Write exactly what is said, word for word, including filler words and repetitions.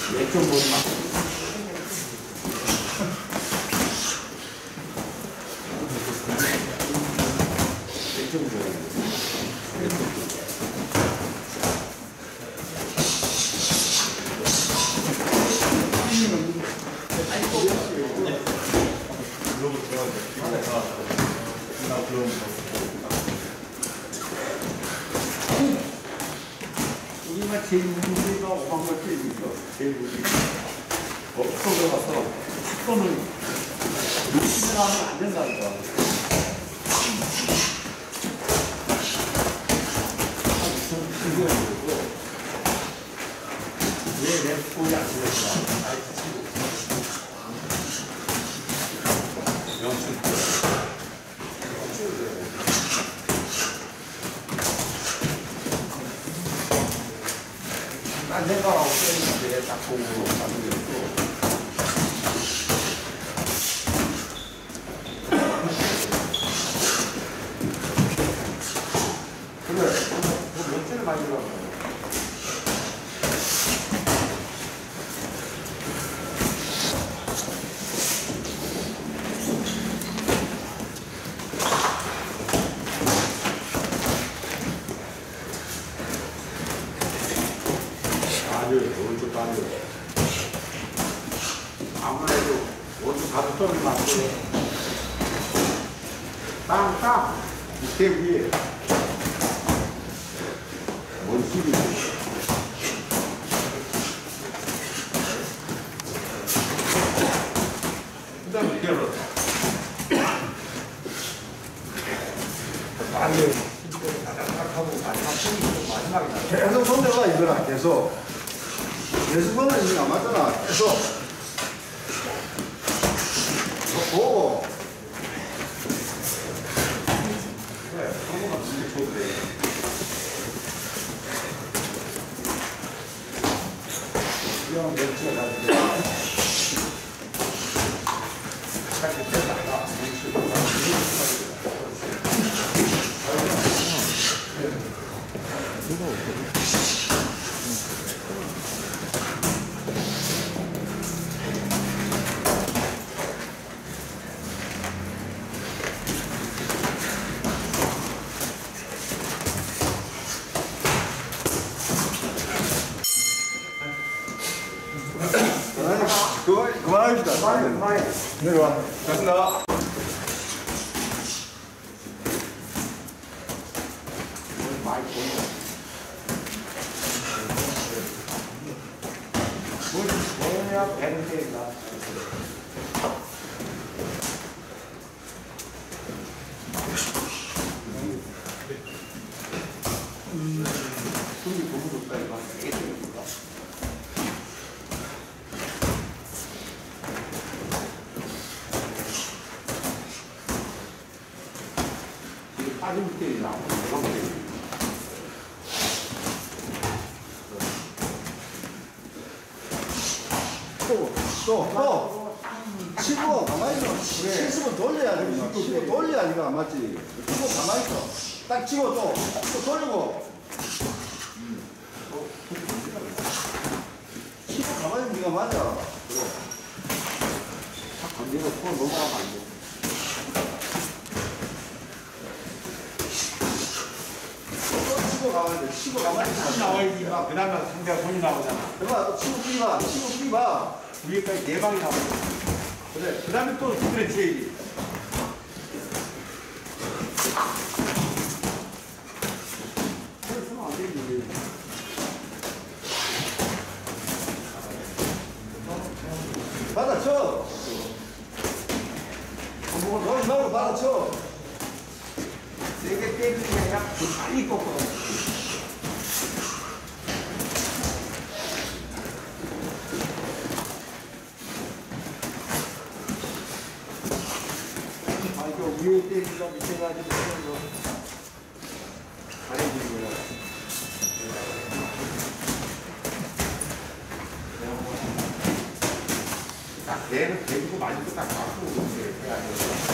왼쪽 머리만. 왼쪽 머리. 우리가 제일 무리가 오만 걸 때리고 있어. 제일 무리. 업소에 가서 사건을 욕심을 하면 안 된다니까. 왜 내 꼴이 안 되는가? 난 생각하고 때리는데 딱 보고 만들었고. 그래, 뭐 며칠 많이 들어갔어. 오른쪽 반대. 아무래도 오른쪽 가서 떨어지면 안 돼. 땅, 땅! 밑에 위에. 뭔 힘이 있어. 그 다음에 열어. 반대. 하고 마지막에 계속 손대가 이거라, 계속. 예수번은 이게 안 맞잖아. 계속. 보고. 그래, 그런 거가 진짜 좋은데. 이런 멘트가 나는데. 같이 떼다가 그만, 그만합시다. 그만해, 그만해. 내려와. 간다. 많이 보인다. 뭐냐, 배는 때린다. 손이 너무 좋다, 이거. 세게 때려준다. 빠지면 때리나? 내가 때리나? 또, 또, 또. 치고 가만히 있어. 치고 돌려야 돼. 치고 돌려야 이거 안 맞지. 치고 가만히 있어. 딱 치고 또, 또 돌리고. 치고 가만히 있는 네가 맞아. 그래. 탁 건드려서 손 넘어가면 안 돼. 또 치고 가만히 있어. 치고 가만히 있어. 손 나와야지. 그 다음에 상대가 손이 나오잖아. 그봐, 치고 끼봐. 치고 끼봐. 위에까지 네 방이 나오잖아. 그래. 그 다음에 또 스트레치 해야지. 그래서는 안 되지. 받아쳐. 너희 말고 받아쳐. 세게 때리는 게 아니라 빨리 꺾어. 아, 이거 위에 때리니까 밑에 가지고 이거 잘해주는 거야. 딱 내는 대고 맞을 거 딱 맞고 이렇게 해야 돼.